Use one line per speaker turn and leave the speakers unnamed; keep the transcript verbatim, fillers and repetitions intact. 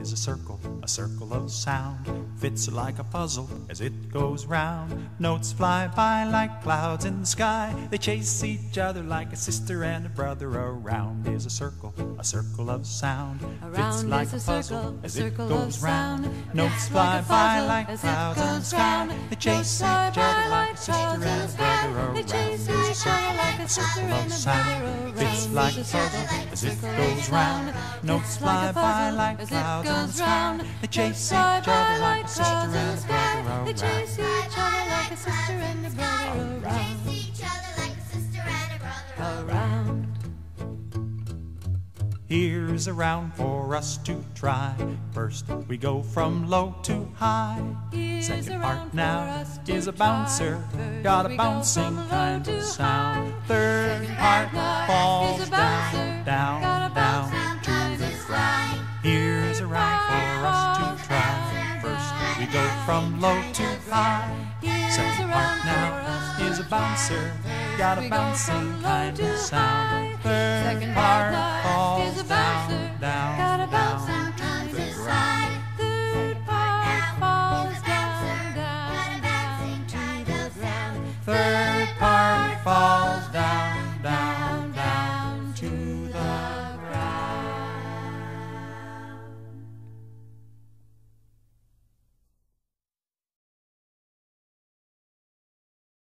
is a circle, a circle of sound. Fits like a puzzle as it goes round. Notes fly by like clouds in the sky. They chase each other like a sister and a brother. Around is a circle, a circle of sound. Fits like a puzzle as it goes round. Notes fly by like clouds in the sky. They chase each other like a sister and a brother. Around is a circle, a circle of sound. Fits like a puzzle as it goes round. Notes fly by like clouds in the sky. They chase each other like a sister and a brother. Around.
They chase each other like a sister and a brother. Around. Around.
Here's a round for us to try. First we go from low to high. Second part now is a bouncer, got a bouncing kind of sound. Third part falls down, down, down to the ground. Here's a round for us to try. First we go from low to high. Second part now is a bouncer, got a bouncing kind of sound. Third part falls down, down.